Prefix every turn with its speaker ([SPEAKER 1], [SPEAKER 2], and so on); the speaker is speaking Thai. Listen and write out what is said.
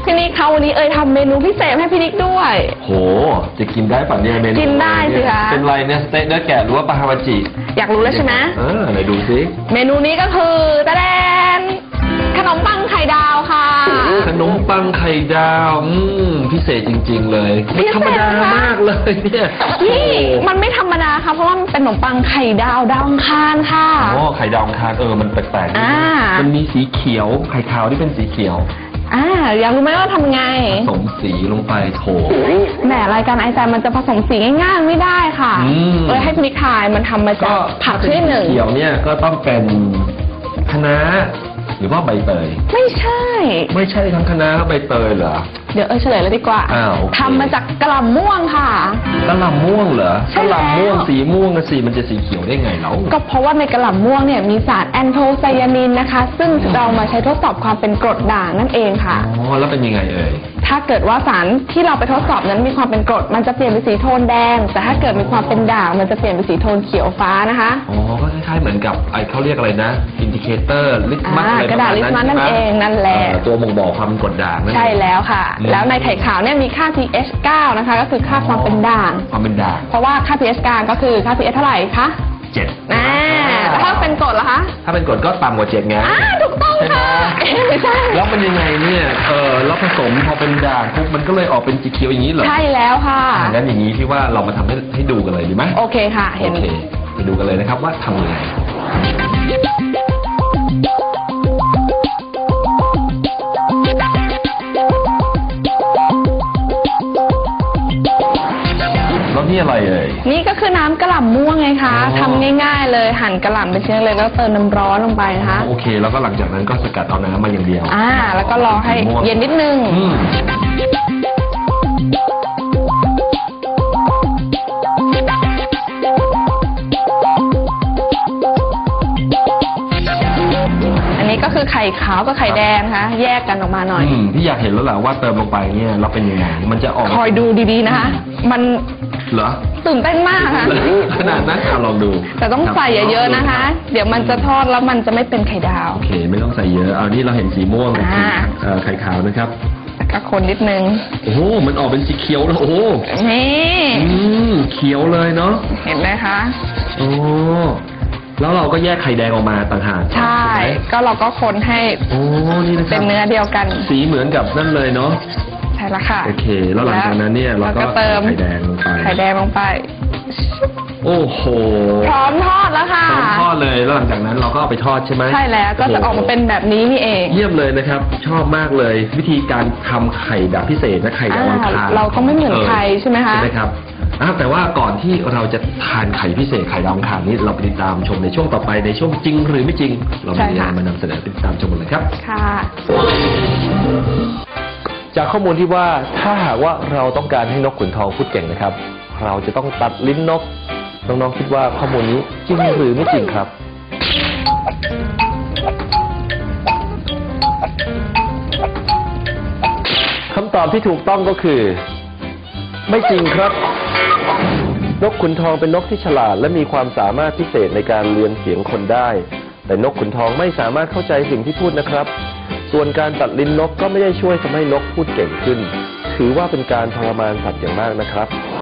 [SPEAKER 1] พี่นิกคะวันนี้ทำเมนูพิเศษให้พี่นิกด้วย
[SPEAKER 2] โหจะกินได้ป่ะเนี่ยเมนู
[SPEAKER 1] กินได้สิคะ
[SPEAKER 2] เป็นไรเนี่ยสเต๊กเนื้อแกะหรือว่าปลาฮาวาจิ
[SPEAKER 1] อยากรู้แล้วใช่ไหม
[SPEAKER 2] ไหนดูสิ
[SPEAKER 1] เมนูนี้ก็คือตะแดนขนมปังไข่ดาวค่ะ
[SPEAKER 2] ขนมปังไข่ดาวพิเศษจริงๆเลยไม่ธรรมดามากเลยเนี่ย
[SPEAKER 1] นี่มันไม่ธรรมดาค่ะเพราะว่ามันเป็นขนมปังไข่ดาวดาวอังคารค่ะ
[SPEAKER 2] ไข่ดาวอังคารมันแปลกๆมันมีสีเขียวไข่ขาวที่เป็นสีเขียว
[SPEAKER 1] อยากรู้ไหมว่าทำไง
[SPEAKER 2] ผสมสีลงไปโถ
[SPEAKER 1] แหมรายการไอแซมมันจะผสมสีง่ายๆไม่ได้ค่ะเลยให้พี่นิกทายมันทำมาจากผักชนิดหนึ่ง
[SPEAKER 2] เขียวเนี่ยก็ต้องเป็นคะน้าหรือว่าใบเตย
[SPEAKER 1] ไม่ใช่
[SPEAKER 2] ทั้งคะน้าและใบเตยเหรอ
[SPEAKER 1] เดี๋ยวเฉลยเลยดีกว่าทำมาจากกะหล่ำม่วงค่ะ
[SPEAKER 2] กะหล่ำม่วงเหรอกะหล่ำม่วงสีม่วงสีมันจะสีเขียวได้ไงแล้ว
[SPEAKER 1] ก็เพราะว่าในกะหล่ำม่วงเนี่ยมีสารแอนโทไซยานินนะคะซึ่งเรามาใช้ทดสอบความเป็นกรดด่างนั่นเองค่ะ
[SPEAKER 2] แล้วเป็นยังไง
[SPEAKER 1] ถ้าเกิดว่าสารที่เราไปทดสอบนั้นมีความเป็นกรดมันจะเปลี่ยนเป็นสีโทนแดงแต่ถ้าเกิดมีความเป็นด่างมันจะเปลี่ยนเป็นสีโทนเขียวฟ้านะคะ
[SPEAKER 2] ก็คล้ายๆเหมือนกับเขาเรียกอะไรนะอินดิเคเตอร์ลิสมัสอะไร
[SPEAKER 1] กระดาษลิสมัสนั่นเองนั่นแหละ
[SPEAKER 2] ตัวบ่งบอกความกรดด่าง
[SPEAKER 1] ใช่แล้วค่ะแล้วในไข่ขาวเนี่ยมีค่า pH 9นะคะก็คือค่าความเป็นด่างเพราะว่าค่า pH 9ก็คือค่า pH เท่าไหร่คะ
[SPEAKER 2] 7
[SPEAKER 1] แล้วถ้าเป็นกรดล่ะคะ
[SPEAKER 2] ถ้าเป็นกรดก็ต่ำกว่า7ไง
[SPEAKER 1] ถูกต้องค่ะไม่ใช่
[SPEAKER 2] แล้วมันยังไงเนี่ยแล้วผสมพอเป็นด่างปุ๊บมันก็เลยออกเป็นสีเขียวอย่างนี้เหรอ
[SPEAKER 1] ใช่แล้วค่ะ
[SPEAKER 2] งั้นอย่างนี้ที่ว่าเรามาทำให้ดูกันเลยดีไหม
[SPEAKER 1] โอเคค่ะ
[SPEAKER 2] โอเคไปดูกันเลยนะครับว่าทำยังไงนี่อะไร
[SPEAKER 1] นี่ก็คือน้ำกะหล่ำม่วงไงคะทำง่ายๆเลยหั่นกะหล่ำเป็นชิ้นเล็กแล้วเติมน้ำร้อนลงไปนะคะ
[SPEAKER 2] โอเคแล้วก็หลังจากนั้นก็สกัดเอาน้ำมาอย่างเดียว
[SPEAKER 1] แล้วก็รอให้เย็นนิดนึงอันนี้ก็คือไข่ขาวกับไข่แดงนะคะแยกกันออกมาหน่อย
[SPEAKER 2] ที่อยากเห็นแล้วแหละว่าเติมลงไปเนี่ยเราเป็นยังไงมันจะออก
[SPEAKER 1] คอยดูดีๆนะคะมัน
[SPEAKER 2] เหรอ
[SPEAKER 1] ตื่นเต้นมากค่ะ
[SPEAKER 2] ขนาดนั้นลองดู
[SPEAKER 1] แต่ต้องใส่เยอะๆนะคะเดี๋ยวมันจะทอดแล้วมันจะไม่เป็นไข่ดาว
[SPEAKER 2] โอเคไม่ต้องใส่เยอะเอานี่เราเห็นสีม่วงไข่ขาวนะครับ
[SPEAKER 1] ก็คนนิดนึง
[SPEAKER 2] โอ้โหมันออกเป็นสีเขียวแล้วโอ้
[SPEAKER 1] นี่
[SPEAKER 2] เขียวเลยเนาะ
[SPEAKER 1] เห็นไหมคะ
[SPEAKER 2] โอ้แล้วเราก็แยกไข่แดงออกมาต่างหาก
[SPEAKER 1] ใช่ก็เราก็คนให้
[SPEAKER 2] นี่นะครับ
[SPEAKER 1] เป็นเนื้อเดียวกัน
[SPEAKER 2] สีเหมือนกับนั่นเลยเนาะ
[SPEAKER 1] ใช่แล้วค่ะ
[SPEAKER 2] โอเคแล้วหลังจากนั้นเนี่ยเราก็
[SPEAKER 1] เติม
[SPEAKER 2] ไข่แดงลงไปโอ้โห
[SPEAKER 1] พร้อมทอดแล้วค่ะ
[SPEAKER 2] พร้อมทอดเลยแล้วหลังจากนั้นเราก็เอาไปทอดใช่ไหม
[SPEAKER 1] ใช่แล้วก็จะออกมาเป็นแบบนี้นี่เอง
[SPEAKER 2] เยี่ยมเลยนะครับชอบมากเลยวิธีการทำไข่แบบพิเศษนะไข่ดาวอังคาร
[SPEAKER 1] เราก็ไม่เหมือนใครใช่ไหมคะ
[SPEAKER 2] ใช่ไหมครับแต่ว่าก่อนที่เราจะทานไข่พิเศษไข่ดาวอังคารนี้เราไปติดตามชมในช่วงต่อไปในช่วงจริงหรือไม่จริงเรามีอะไรมานำเสนอติดตามชมกันเลยครับ
[SPEAKER 1] ค่ะ
[SPEAKER 2] จากข้อมูลที่ว่าถ้าหากว่าเราต้องการให้นกขุนทองพูดเก่งนะครับเราจะต้องตัดลิ้นนกน้องๆคิดว่าข้อมูลนี้จริงหรือไม่จริงครับคำตอบที่ถูกต้องก็คือไม่จริงครับนกขุนทองเป็นนกที่ฉลาดและมีความสามารถพิเศษในการเรียนเสียงคนได้แต่นกขุนทองไม่สามารถเข้าใจสิ่งที่พูดนะครับส่วนการตัดลิ้นนกก็ไม่ได้ช่วยทำให้นกพูดเก่งขึ้นถือว่าเป็นการทรมานสัตว์อย่างมากนะครับ